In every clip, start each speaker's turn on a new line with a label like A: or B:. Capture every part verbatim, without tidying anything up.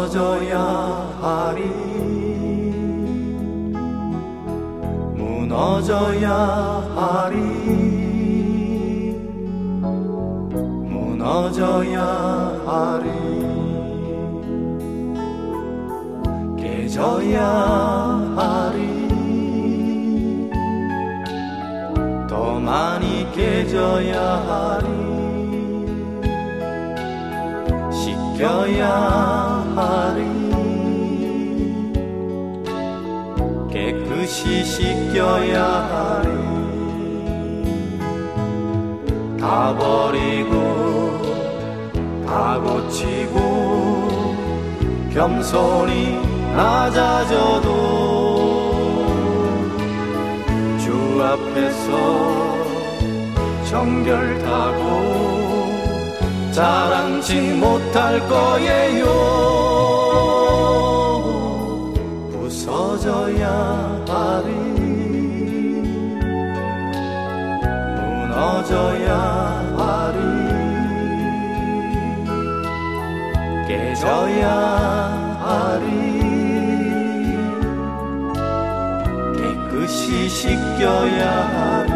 A: 무너져야 하리 무너져야 하리 무너져야 하리 깨져야 하리 더 많이 깨져야 하리 씻겨야 하리 깨끗이 씻겨야 하리 다 버리고 다 고치고 겸손히 낮아져도 주 앞에서 정결하고 자랑치 못할 거예요. 부서져야 하리 무너져야 하리 깨져야 하리 깨끗이 씻겨야 하리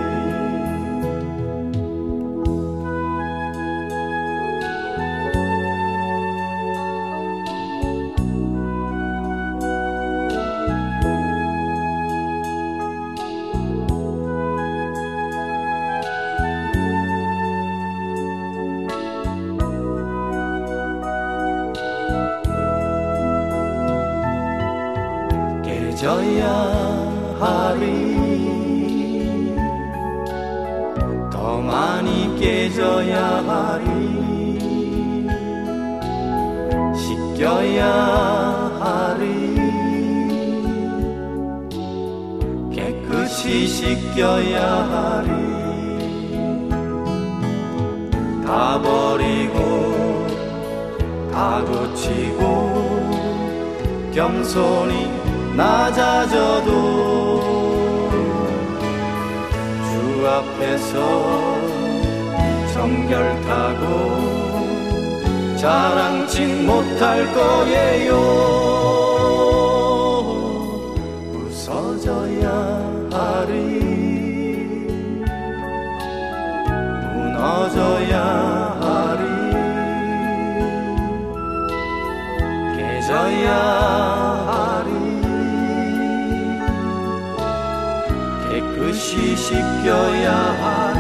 A: 깨져야 하리 더 많이 깨져야 하리 씻겨야 하리 깨끗이 씻겨야 하리 다 버리고 다 고치고 겸손히 낮아져도 주 앞에서 정결하고 자랑치 못할 거예요. 부서져야 하리 무너져야 하리 깨져야 하리 깨끗이 씻겨야 하리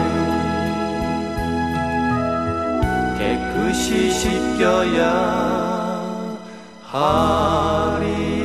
A: 깨끗이 씻겨야 하리